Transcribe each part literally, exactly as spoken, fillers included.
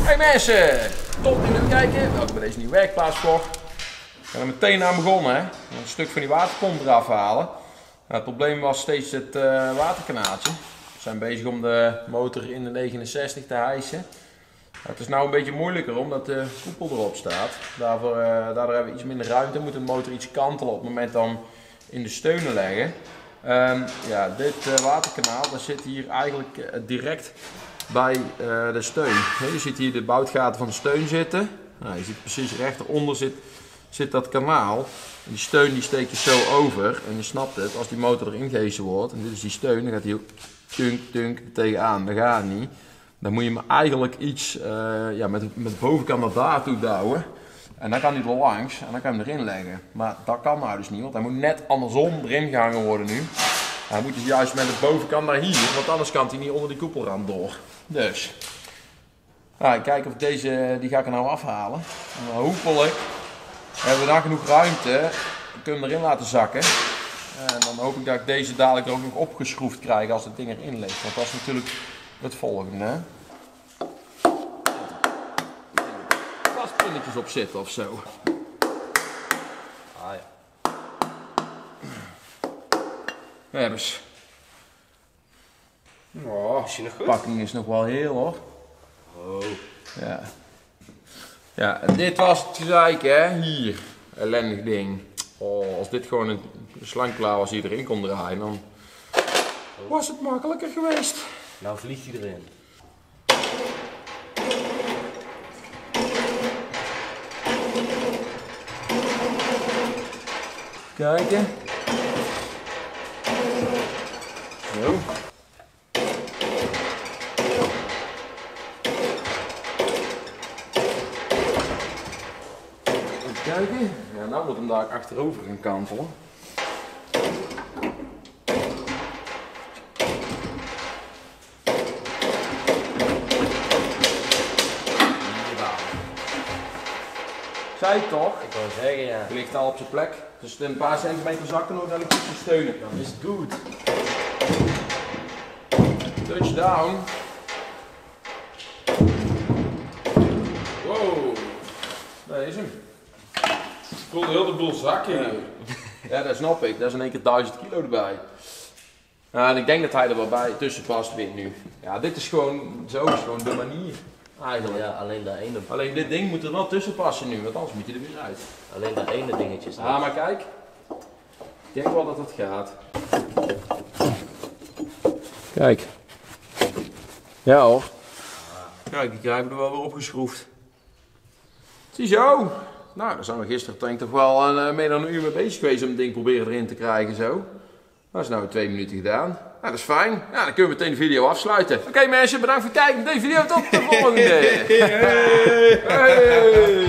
Hey mensen, top dat jullie kijken. Welkom bij deze nieuwe werkplaatsvlog. Ik ben er meteen aan begonnen. Hè. Een stuk van die waterpomp eraf halen. Nou, het probleem was steeds het uh, waterkanaaltje. We zijn bezig om de motor in de negenenzestig te hijsen. Het is nou een beetje moeilijker omdat de koepel erop staat. Daarvoor, uh, daardoor hebben we iets minder ruimte. Moet de motor iets kantelen op het moment dan in de steunen leggen. Um, ja, dit uh, waterkanaal dat zit hier eigenlijk uh, direct bij uh, de steun. He, je ziet hier de boutgaten van de steun zitten. Nou, je ziet precies rechteronder zit, zit dat kanaal. En die steun die steek je zo over. En je snapt het, als die motor erin gehezen wordt, en dit is die steun, dan gaat hij ook tunk tunk tegenaan. Dat gaat niet. Dan moet je hem eigenlijk iets uh, ja, met, met de bovenkant naar daar toe douwen. En dan kan hij er langs en dan kan je hem erin leggen. Maar dat kan nou dus niet, want hij moet net andersom erin gehangen worden nu. Hij moet dus juist met de bovenkant naar hier, want anders kan hij niet onder die koepelrand door. Dus, nou, kijken of deze, die ga ik er nou afhalen. En hopelijk hebben we dan genoeg ruimte, kunnen we hem erin laten zakken. En dan hoop ik dat ik deze dadelijk er ook nog opgeschroefd krijg als het ding erin ligt. Want dat is natuurlijk het volgende. Hè? Vastpinnetjes op zitten of zo. Ah ja. Ja, dus. Oh, is je nog goed? De pakking is nog wel heel hoor. Oh. Ja. Ja, en dit was het gezeik hè, hier. Ellendig ding. Oh, als dit gewoon een slangklaar was die erin kon draaien, dan was het makkelijker geweest. Nou vliegt hij erin. Kijken. Zo. Even kijken. Ja, nou moet hem daar achterover gaan kantelen. Zei ik toch? Ik wou zeggen ja. Het ligt al op zijn plek. Dus het een paar centimeter zakken nog, dan moet je steunen. Dan is het goed. Touchdown. Wow. Daar is hem. Ik voelde heel de boel zakken hier. Ja, dat snap ik. Dat is in één keer duizend kilo erbij. Nou, en ik denk dat hij er wel bij tussen past weer nu. Ja, dit is gewoon, zo is gewoon de manier. Eigenlijk. Ja, alleen dat ene. Alleen dit ding moet er wel tussen passen nu, want anders moet je er weer uit. Alleen dat ene dingetje is. Ah, maar kijk. Ik denk wel dat het gaat. Kijk. Ja hoor. Kijk, die krijgen we er wel weer opgeschroefd. Ziezo. Nou, daar zijn we gisteren denk ik toch wel een, uh, meer dan een uur mee bezig geweest om het ding proberen erin te krijgen zo. Dat is nou twee minuten gedaan. Nou, dat is fijn. Ja, dan kunnen we meteen de video afsluiten. Oké okay, mensen, bedankt voor het kijken naar deze video. Tot de volgende. Hey. Hey.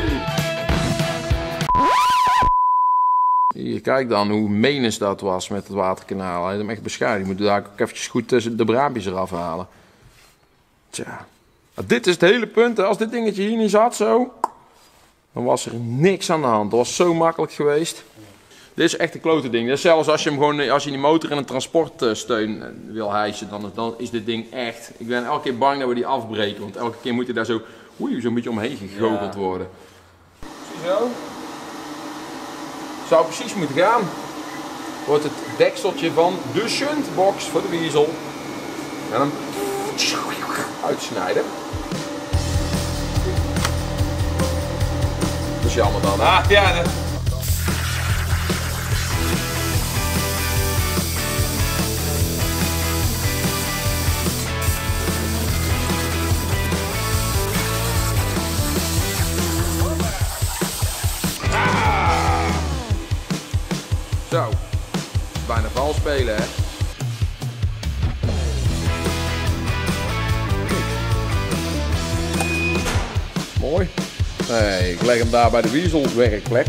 Hier, kijk dan hoe menens dat was met het waterkanaal. Hij heeft hem echt beschadigd. Je moet daar ook eventjes goed de braampjes eraf halen. Tja. Dit is het hele punt. Als dit dingetje hier niet zat zo, dan was er niks aan de hand. Dat was zo makkelijk geweest. Dit is echt een klote ding. Dus zelfs als je hem gewoon, als je die motor in een transportsteun wil hijsen, dan, dan is dit ding echt. Ik ben elke keer bang dat we die afbreken, want elke keer moet hij daar zo, oei, zo'n beetje omheen gegoocheld ja. worden. Ziezo. Zou precies moeten gaan. Wordt het dekseltje van de shuntbox voor de wiesel. En hem uitsnijden. Dat is jammer dan. Ah, ja. Dat... Zo, bijna vals spelen hè. Mooi. Nee, ik leg hem daar bij de wiezelwerkplek.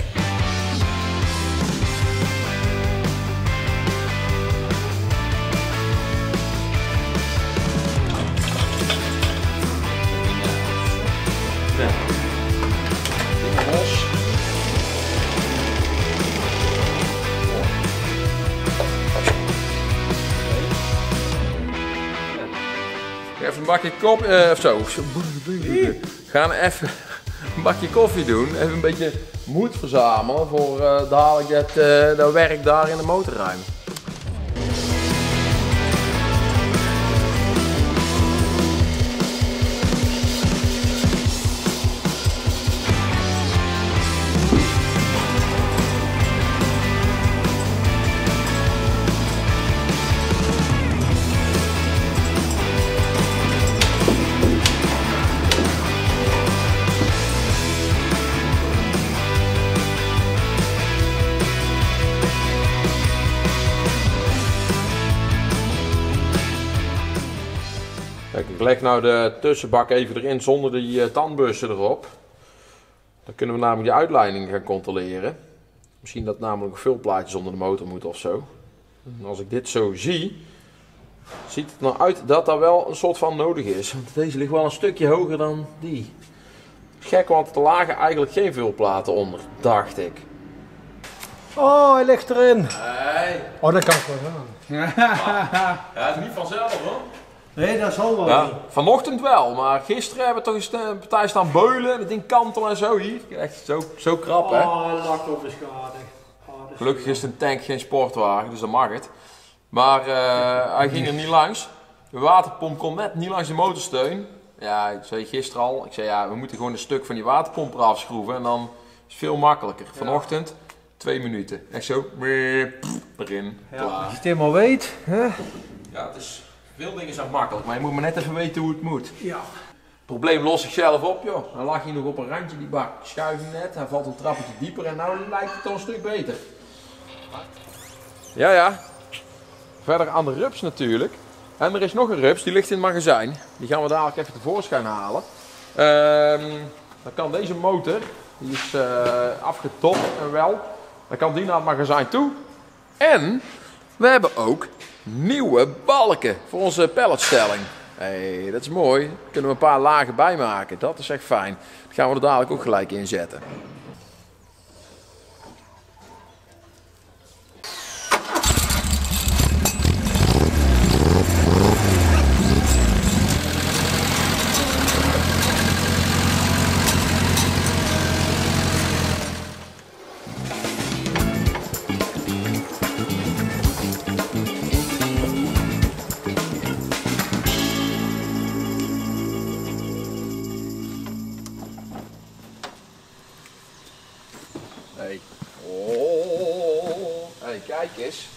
Ja. Los. even een bakje koffie, uh, of zo. We gaan even een bakje koffie doen. Even een beetje moed verzamelen voor uh, dadelijk dat, uh, dat werk daar in de motorruim. Kijk, ik leg nou de tussenbak even erin zonder die uh, tandbussen erop. Dan kunnen we namelijk de uitleiding gaan controleren. Misschien dat namelijk nog veel plaatjes onder de motor moeten of zo. En als ik dit zo zie, ziet het nou uit dat dat wel een soort van nodig is. Want deze ligt wel een stukje hoger dan die. Gek, want er lagen eigenlijk geen vulplaten onder, dacht ik. Oh, hij ligt erin. Nee. Oh, dat kan ik wel gaan. Ja, het is niet vanzelf hoor. Nee, dat zal wel. Ja, vanochtend wel, maar gisteren hebben we toch eens een partij staan beulen. Dat ding kantelen en zo hier. Echt zo, zo krap hè. Oh, lak op de schade. Oh, Gelukkig is het een tank geen sportwagen, dus dan mag het. Maar uh, hij ging er niet langs. De waterpomp kon net niet langs de motorsteun. Ja, ik zei gisteren al, ik zei ja, we moeten gewoon een stuk van die waterpomp eraf schroeven en dan is het veel makkelijker. Vanochtend twee minuten. Echt zo, erin, ja, klaar. als je het helemaal weet. Hè? Ja, het is, veel dingen zijn makkelijk, maar je moet maar net even weten hoe het moet. Ja. Het probleem lost zichzelf op joh. Dan lag hij nog op een randje, die bak schuiven net, hij valt een trappetje dieper en nou lijkt het toch een stuk beter. Ja, ja. Verder aan de rups natuurlijk. En er is nog een rups, die ligt in het magazijn. Die gaan we dadelijk even tevoorschijn halen. Uh, dan kan deze motor, die is uh, afgetopt en wel. Dan kan die naar het magazijn toe. En we hebben ook nieuwe balken voor onze palletstelling. Hé, hey, dat is mooi. Daar kunnen we een paar lagen bij maken. Dat is echt fijn. Dat gaan we er dadelijk ook gelijk in zetten. Hey. Oh. Hey, kijk eens.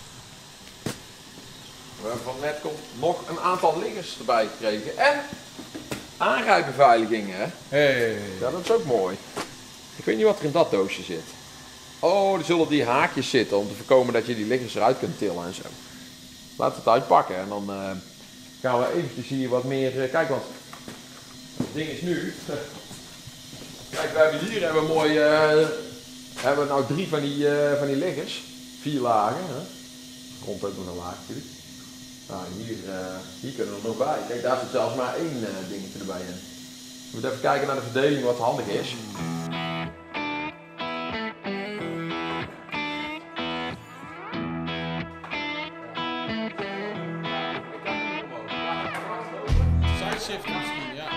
We hebben van net komt nog een aantal liggers erbij gekregen. En aanrijbeveiligingen, hè? Hey. Ja, dat is ook mooi. Ik weet niet wat er in dat doosje zit. Oh, er zullen die haakjes zitten om te voorkomen dat je die liggers eruit kunt tillen en zo. Laten we het uitpakken en dan uh, gaan we eventjes hier wat meer... Uh, kijk, want het ding is nu... Kijk, we hebben hier hebben we mooi... Uh, hebben we nou drie van die, uh, van die liggers. Vier lagen. Hè? Komt ook nog een laag natuurlijk. Nou, hier, uh, hier kunnen we er nog bij. Kijk, daar zit zelfs maar één uh, dingetje erbij in. We moeten even kijken naar de verdeling wat handig is. Sideshift misschien, ja.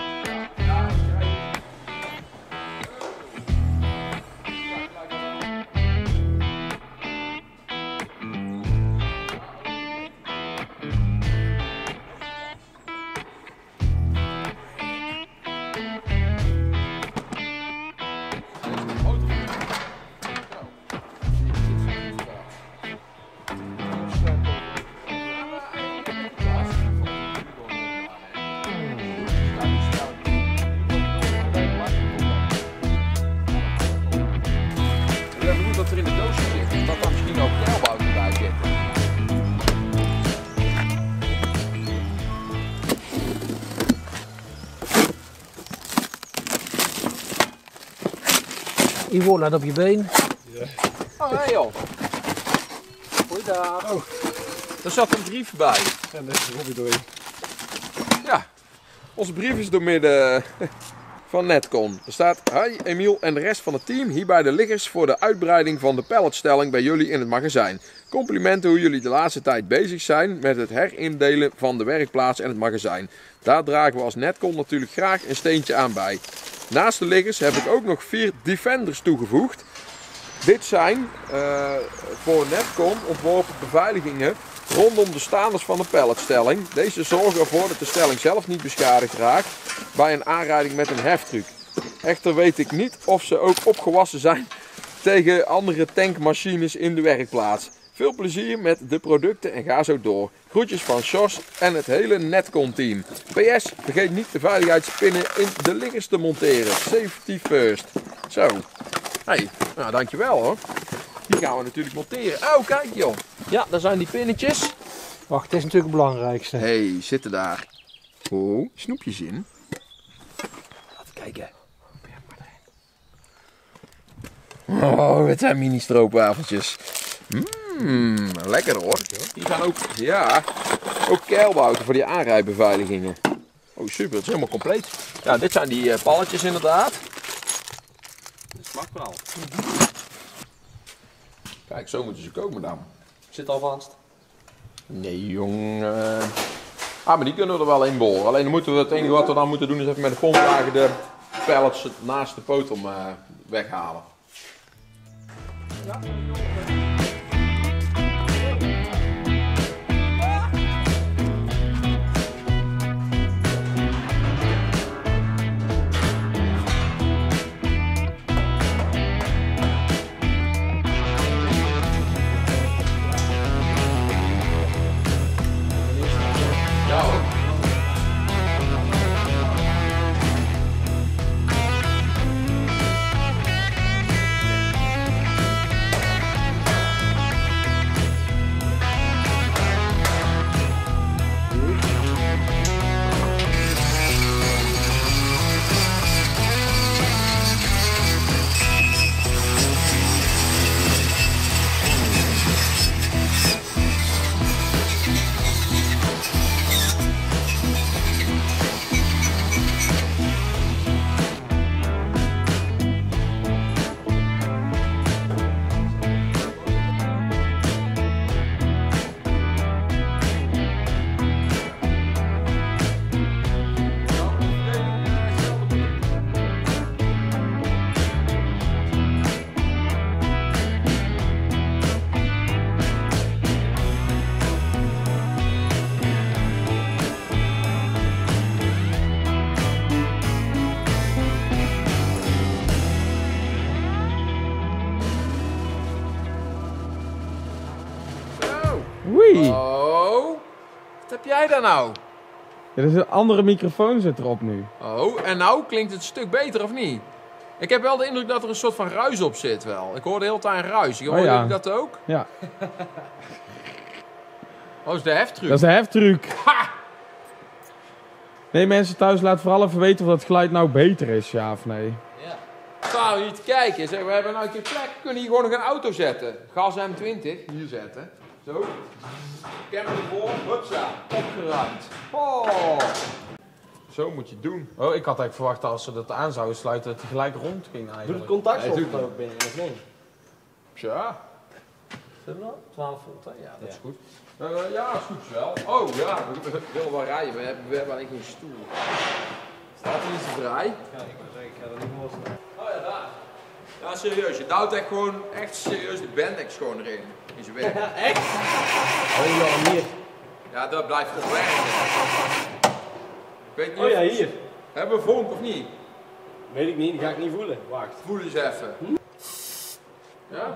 Dat er in de doosje zit, dat daar misschien ook keilbouten bij zitten. Ivo, laat op je been. Ja. Oh, hé hey joh. Goeiedag. Oh. Er zat een brief bij. En daar is Robbie doorheen. Ja, onze brief is doormidden van Netcon. Er staat: hi Emiel en de rest van het team, hier bij de liggers voor de uitbreiding van de palletstelling bij jullie in het magazijn. Complimenten hoe jullie de laatste tijd bezig zijn met het herindelen van de werkplaats en het magazijn. Daar dragen we als Netcon natuurlijk graag een steentje aan bij. Naast de liggers heb ik ook nog vier Defenders toegevoegd. Dit zijn uh, voor Netcon ontworpen beveiligingen rondom de staanders van de palletstelling. Deze zorgen ervoor dat de stelling zelf niet beschadigd raakt bij een aanrijding met een heftruck. Echter weet ik niet of ze ook opgewassen zijn tegen andere tankmachines in de werkplaats. Veel plezier met de producten en ga zo door. Groetjes van Sjors en het hele Netcon team. P S, vergeet niet de veiligheidspinnen in de liggers te monteren. Safety first. Zo. Hey, nou dankjewel hoor. Die gaan we natuurlijk monteren. Oh, kijk joh. Ja, daar zijn die pinnetjes. Wacht, dit is natuurlijk het belangrijkste. Hé, hey, zitten daar. Oh, snoepjes in. Laten we kijken. Oh, het zijn mini stroopwafeltjes. Mmm, lekker hoor. Die gaan ook, ja, ook keilbouten voor die aanrijbeveiligingen. Oh super, het is helemaal compleet. Ja, dit zijn die uh, palletjes inderdaad. Dat smaakt wel. Kijk, zo moeten ze komen dan. Zit al vast. Nee jongen. Ah, maar die kunnen we er wel in boren. Alleen dan moeten we het enige wat we dan moeten doen is even met de pompwagen de pallets naast de potem uh, weghalen. Ja. Oei. Oh, wat heb jij daar nou? Ja, er is een andere microfoon zit erop nu. Oh, en nou klinkt het een stuk beter of niet? Ik heb wel de indruk dat er een soort van ruis op zit wel. Ik hoor de hele tijd een ruis. Horen Oh, ja. jullie dat ook? Ja, Oh, dat is de heftruck. dat is de heftruck. Ha! Nee, mensen thuis, laat vooral even weten of dat geluid nou beter is, ja of nee. Ja. Staan we hier te kijken. Zeg, we hebben nou een keer plek. We kunnen hier gewoon nog een auto zetten. Gas M twintig. Hier zetten. Zo. Camper ervoor. Hupsa. Opgeruimd. Oh. Zo moet je het doen. Oh, ik had eigenlijk verwacht dat als ze dat aan zouden sluiten, dat hij gelijk rond ging Doet eigenlijk. het contactslot Nee, er ook binnen, of niet? Tja. Zullen we dat? twaalf volt, hè? Ja, Dat is goed. Uh, ja, dat is goed wel. Oh ja, we, we willen wel rijden. We hebben, we hebben alleen geen stoel. Staat er iets vrij? Ja, ik kan zeggen, ik ga er niet meer staan. Oh ja, daar. Ja, serieus. Je duwt echt gewoon, echt serieus de Bendix gewoon erin. In zijn werk. Echt? Oh ja, hier. Ja, dat blijft toch werken. Ik weet niet Oh ja, of- hier. Hebben we vonk of niet? Weet ik niet, die ga ik niet voelen. Wacht. Voel eens even. Ja?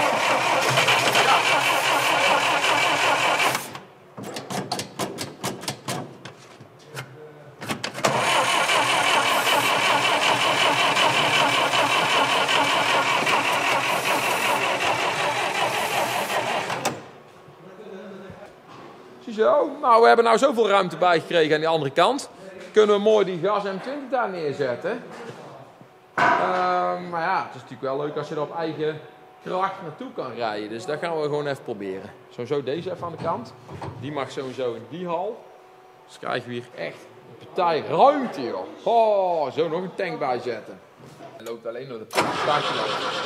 Ziezo, nou we hebben nou zoveel ruimte bijgekregen aan die andere kant. Kunnen we mooi die gas M twintig daar neerzetten. Uh, maar ja, het is natuurlijk wel leuk als je er op eigen kracht naartoe kan rijden. Dus dat gaan we gewoon even proberen. Sowieso deze even aan de kant. Die mag sowieso in die hal. Dus krijgen we hier echt een partij ruimte, joh. Oh, zo nog een tank bijzetten. Hij loopt alleen door de startpiloot.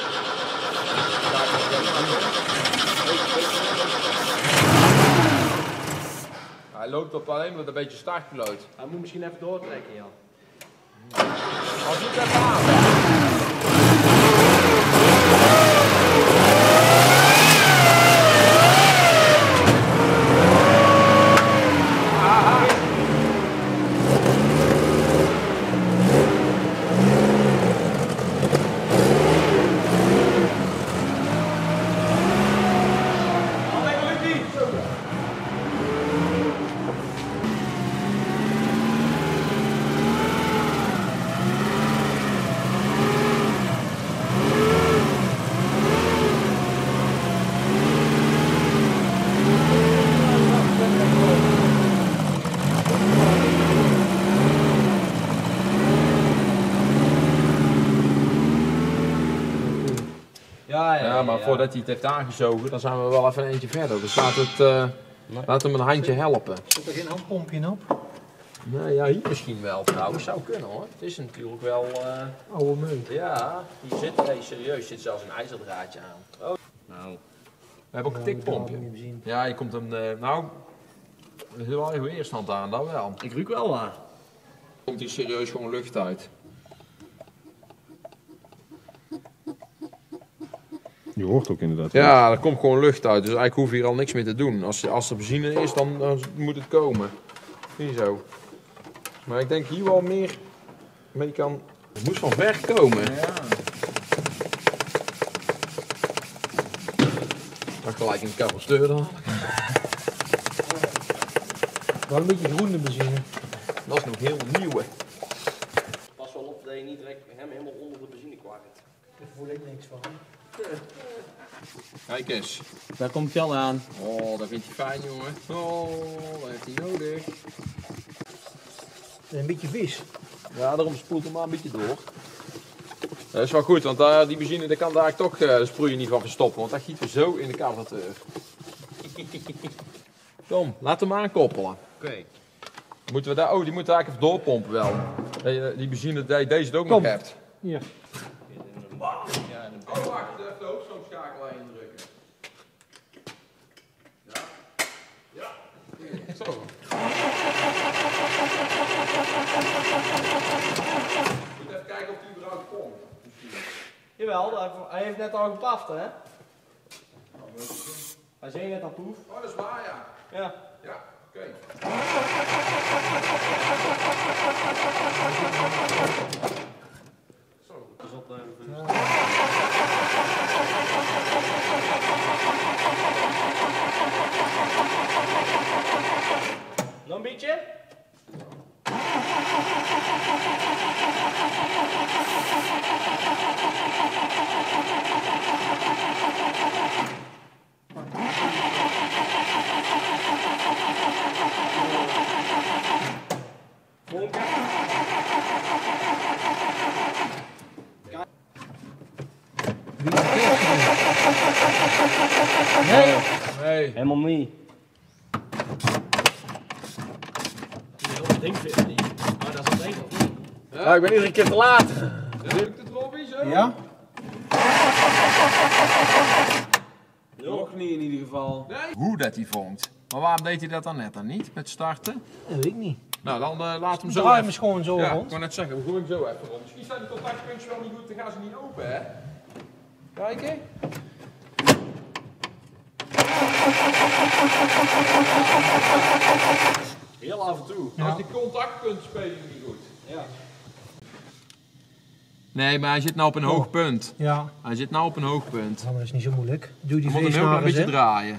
Hij loopt op alleen door een beetje startpiloot. Hij moet misschien even doortrekken, ja. Als niet even aan. Ja, ja, Ja, maar voordat hij het heeft aangezogen, dan zijn we wel even een eentje verder. Dus laat, het, uh, laat hem een handje helpen. Zit er geen handpompje op? Nou ja, hier misschien wel trouwens. Zou kunnen hoor. Het is natuurlijk wel... Uh... Oude meuk. Ja, hier zit hey, serieus, zit zelfs een ijzerdraadje aan. Oh. Nou. We hebben ook een tikpompje. Ja, je komt hem... Uh, nou, er zit wel even weerstand aan, dat wel. Ik ruik wel aan. Komt hier serieus gewoon lucht uit. Je hoort ook inderdaad. Ja, er komt gewoon lucht uit, dus eigenlijk hoef je hier al niks meer te doen. Als, als er benzine is, dan, dan moet het komen. Zie je zo. Maar ik denk hier wel meer mee kan... Het moet van ver komen. Ja. Dan gelijk een capaciteur dan. Wel een beetje groene benzine. Dat is nog heel nieuw. Pas wel op dat je niet direct hem helemaal onder de benzine kwakt. Daar voel ik niks van. Kijk eens. Daar komt hij al aan. Oh, dat vindt hij fijn, jongen. Oh, dat heeft hij nodig. Een beetje vis. Ja, daarom spoelt hem maar een beetje door. Dat is wel goed, want uh, die benzine daar kan daar toch uh, de sproeien niet van verstoppen, want dat giet we zo in de carburateur. Kom, laat hem aankoppelen. Oké. Okay. Moeten we daar, oh, die moeten eigenlijk even doorpompen wel. Die, die benzine, die deze het ook Kom. nog hebt. Hier. Ja, oh, wacht, even de hoofdstroomschakelaar indrukken. Ja. Ja. Zo. Moet even kijken of die überhaupt komt. Jawel, hij heeft net al gepaft, hè? Hij zei net al poef. Oh, dat is waar, ja. Ja. Ja, oké. Okay. Zo. Dus op de... Nog een beetje? Nee. Nee. Helemaal niet. Dat ding zit niet. Maar dat is het ding of niet? Ja, ik ben iedere keer te laat. Lukt het Robbie zo? Ja? Nog niet in ieder geval. Nee. Hoe dat hij vormt. Maar waarom deed hij dat dan net dan niet, met starten? Dat weet ik niet. Nou, dan uh, laat hem zo Draai hem even... eens gewoon zo Ja, ik rond. wou net zeggen, we gooien hem zo even rond. Misschien staan die contactpuntjes wel niet goed, dan gaan ze niet open, hè? Kijken. Heel af en toe. Als die contactpunten spelen niet goed. Ja. Nee, maar hij zit nou op een hoog punt. Ja. Hij zit nou op een hoog punt. Nou, maar dat is niet zo moeilijk. Doe die Je moet hem heel klein veesnaren beetje eens, hè. draaien.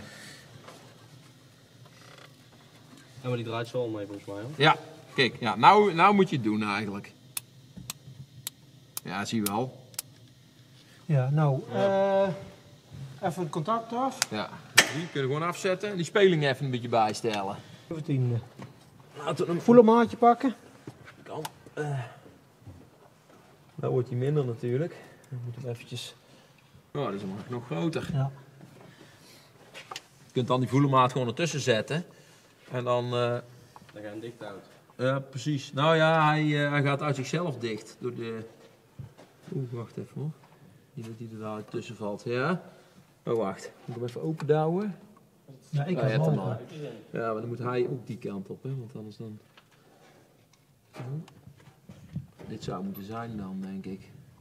Ja, maar die draait zo mee volgens mij, hoor. Ja, kijk, ja, nou, nou moet je het doen eigenlijk. Ja, zie je wel. Ja, nou, eh even het contact af. Ja, die kunnen we gewoon afzetten. Die speling even een beetje bijstellen. zeventiende. Laten we hem... Voelermaatje pakken. Kan. Uh. Nou wordt hij minder natuurlijk. Dan moeten we eventjes... Oh, dat is hem nog groter. Ja. Je kunt dan die voelermaat gewoon ertussen zetten. En dan... Uh... Dan ga je hem dicht houden. Ja, precies. Nou ja, hij, uh, hij gaat uit zichzelf dicht. Door de... Oeh, wacht even hoor. Niet dat hij er daar tussen valt. Ja. Oh, wacht. Moet ik hem even open douwen? Ja, ik Ah, kan ja, hem dan open. maar. Ja, maar dan moet hij ook die kant op, hè? Want anders dan... Oh. Dit zou moeten zijn dan, denk ik.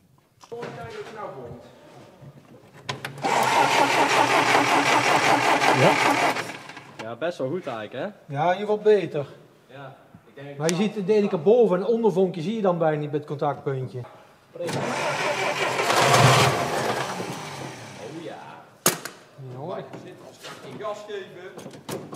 Ja, best wel goed eigenlijk, hè? Ja, in ieder geval beter. Ja, ik denk... Maar je ziet de ene keer boven en het ondervonkje zie je dan bijna niet bij het contactpuntje. Oh ja. Ja, hoor. Als ik geen gas geven.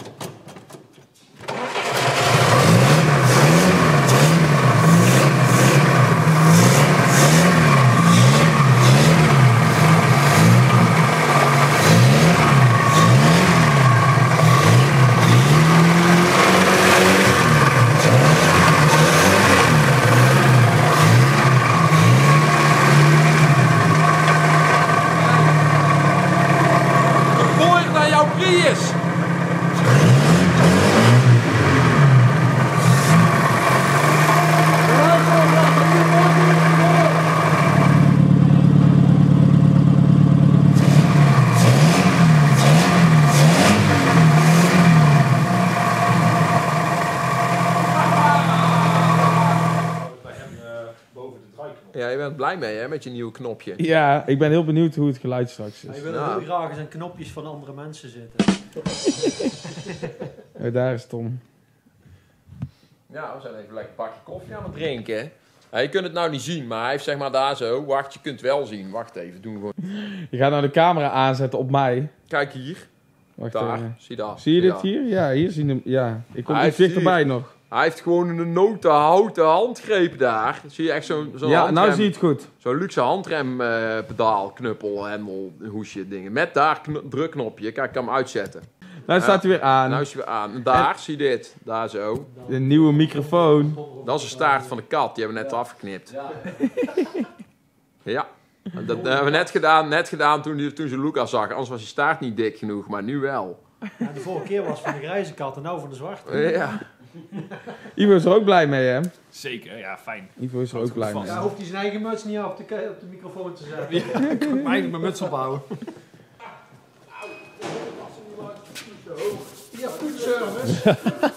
Prius! Ja, je bent blij mee hè, met je nieuwe knopje. Ja, ik ben heel benieuwd hoe het geluid straks Hij is. wil Nou. heel graag eens aan knopjes van andere mensen zitten. Oh, daar is Tom. Ja, we zijn even lekker een bakje koffie aan het drinken. Ja, je kunt het nou niet zien, maar hij heeft zeg maar daar zo. Wacht, je kunt het wel zien. Wacht even, doen we gewoon. Je gaat nou de camera aanzetten op mij. Kijk hier, Wacht daar, even. zie dat. Zie je dit dat. hier? Ja, hier zien hem. Ja, ik kom Hij iets heeft dichterbij hier- nog. Hij heeft gewoon een noten houten handgreep daar. Zie je echt zo'n zo Ja, handrem, nou zie je het goed. zo'n luxe handrem eh, pedaal, knuppel, hendel, hoesje dingen. Met daar kn drukknopje. Kijk, ik kan hem uitzetten. Nou staat hij weer aan. Nou is hij weer aan. En daar, zie je dit. Daar zo. Een nieuwe microfoon. Dat is de staart van de kat. Die hebben we net afgeknipt. Ja. En dat hebben we net gedaan, net gedaan toen, die, toen ze Lucas zag. Anders was die staart niet dik genoeg, maar nu wel. Ja, de vorige keer was van de grijze kat en nou van de zwarte. Ja. Ivo is er ook blij mee, hè? Zeker, ja, fijn. Ivo is er ook blij mee. Ja, hoeft hij zijn eigen muts niet op de, op de microfoon te zetten. Ik kan eigenlijk mijn muts ophouden. Ja, goed service.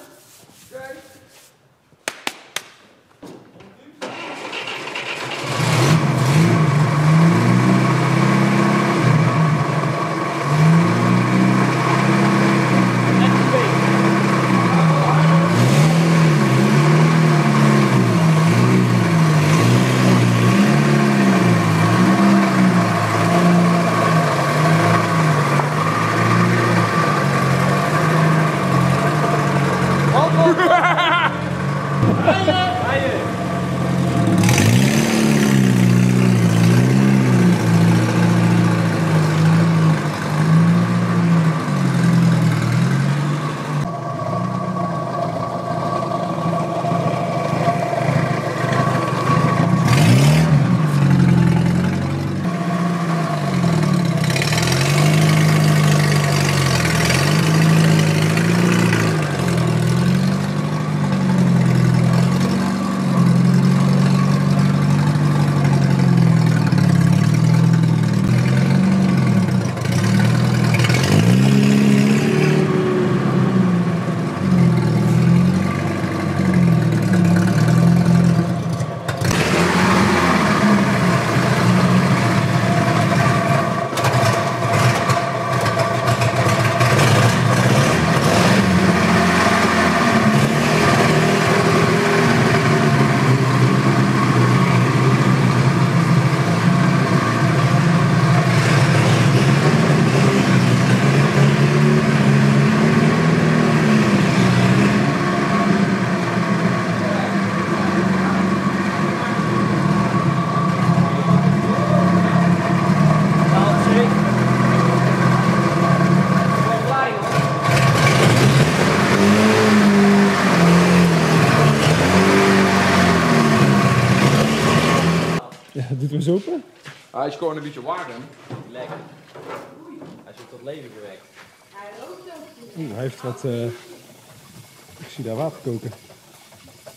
Doet hem eens open? Hij is gewoon een beetje warm. Lekker. Hij is ook tot leven gewekt. Oeh, hij heeft wat... Uh... Ik zie daar water koken.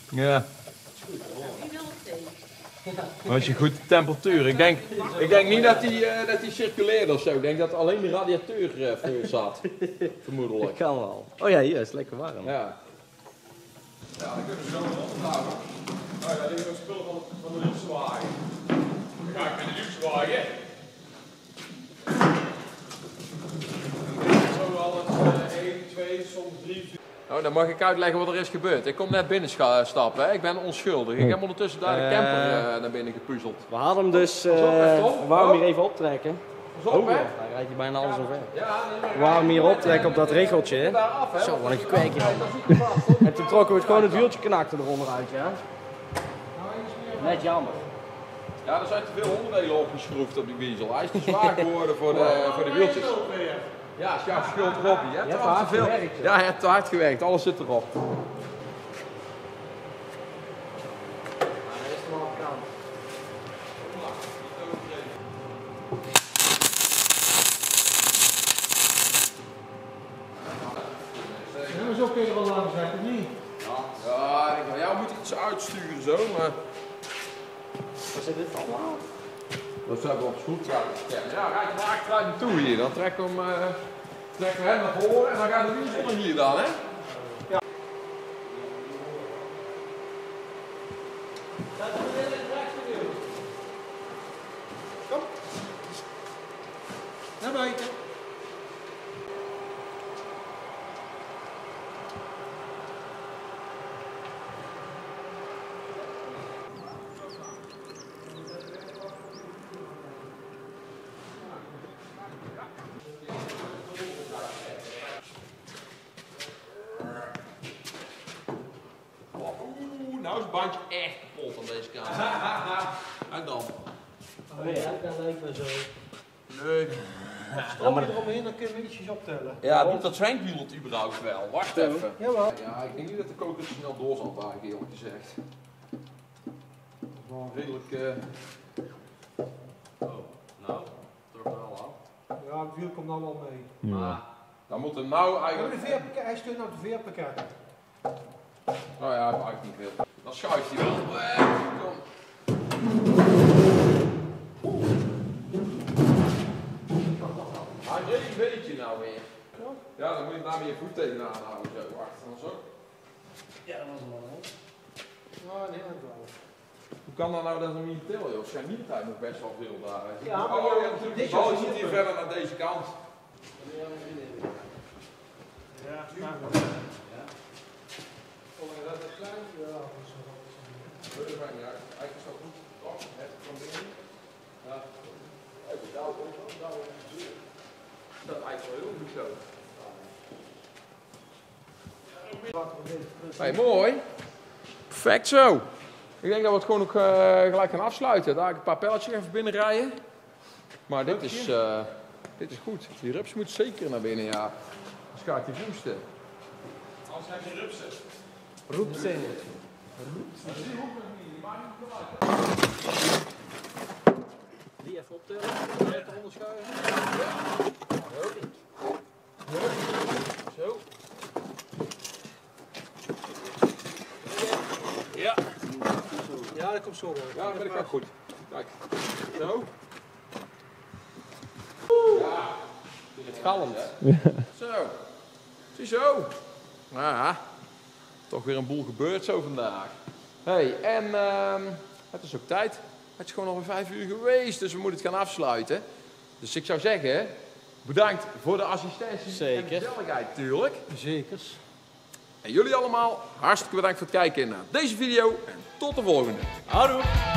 Ja. Dat is een goede temperatuur. Ik denk, ik denk niet dat die, uh, dat die circuleerde of zo. Ik denk dat alleen de radiateur uh, vol zat. Vermoedelijk. Dat kan wel. Oh ja, hier is het lekker warm. Ja. Ja, dan kunnen we zo nog ophouden. Oh ja, dit is een spul van, van de luchtwagen. Dan ga ik met de luchtwagen. Zo alles uh, één, twee, soms drie, vier. Oh, dan mag ik uitleggen wat er is gebeurd. Ik kom net binnen stappen, hè. Ik ben onschuldig. Ik heb ondertussen daar de camper uh, naar binnen gepuzzeld. We hadden hem dus, uh, Pas op, hè, Tom. we wouden hem Oh. hier even optrekken. Pas op, Oh, hè. daar rijdt hij bijna alles omver. Ja, nee, We wouden hem hier optrekken op dat regeltje. daar af, hè. Zo, wat een gekweekje dan. En toen trokken we het gewoon het wieltje knakte eronder uit, ja. Net jammer. Ja, er zijn te veel onderdelen opgeschroefd op die wiesel. Hij is te zwaar geworden voor de, voor de wieltjes. Ja, is jouw schuld, Robbie. Je hebt, hebt te hard veel. gewerkt, Ja, je hebt te hard gewerkt. Alles zit erop. Ja, maar zo kun je er wel langs zetten, niet? Ja, ik denk, van, jou moet ik iets uitsturen zo, maar... Waar zit dit allemaal? Dat zijn we op schroefdraad. Ja, rijd je maar achteruit naartoe hier. Dan trekken we hem, uh, trekken we hem naar voren en dan gaat de wielsel hier dan, hè? Ja. Kom. Naar buiten. Oeh, nou is het bandje echt kapot aan deze kant. En dan? Oh ja, dat lijkt me zo. Nee. Stroom je eromheen, dan kun je ietsjes optellen. Ja, doet dat zwijnwiel het überhaupt wel? Wacht even. Jawel. Ja, ik denk niet dat de koker zo snel door zal buigen, eerlijk gezegd. Dat is wel redelijk... Uh... Oh, nou, toch wel aan. Ja, het wiel komt nou wel mee. Maar dan moet hem nou Ja, maar de eigenlijk... veerpakket, hij steunt op de veerpakket. Oh ja, hij buigt niet veel. Dan schuift hij wel. Eh, Kom. Hij reed een beetje nou weer. Ja, dan moet je daar met je voet tegenaan houden. Zo, wacht, dan zo. Ja, dat was hem wel. Ja, nee, dat wel. Hoe kan dat nou dat hem niet tillen, joh? Er zijn niet tijd nog best wel veel daar. Hè. Ja, maar oh, ja, natuurlijk. dit De bal is zit hier verder naar deze kant. Ja, maar oh, dat is klein. Ja, dat is wel. Dat maakt niet uit. Eigenlijk is dat goed. Oh, net van binnen. Ja. Even douwen, douwen. Dat is eigenlijk wel heel goed zo. Hey, mooi. Perfect zo. Ik denk dat we het gewoon ook uh, gelijk gaan afsluiten. Daar een paar pelletjes even binnenrijden. Maar dit is, uh, dit is goed. Die rups moet zeker naar binnen, ja. Dus gaat hij boosten. Anders heb je rupsen. Roepzin. Die even optellen. Even eronder schuiven. Zo. Ja. Ja, dat komt zo wel. Ja, dat ben ik ook goed. Kijk. Zo. Ja. Het galmt. Zo. Ziezo. Ja. Toch weer een boel gebeurd zo vandaag. Hey, en uh, het is ook tijd. Het is gewoon alweer vijf uur geweest, dus we moeten het gaan afsluiten. Dus ik zou zeggen, bedankt voor de assistentie Zeker. en de gezelligheid natuurlijk. Zekers. En jullie allemaal hartstikke bedankt voor het kijken naar deze video en tot de volgende. Houdoe.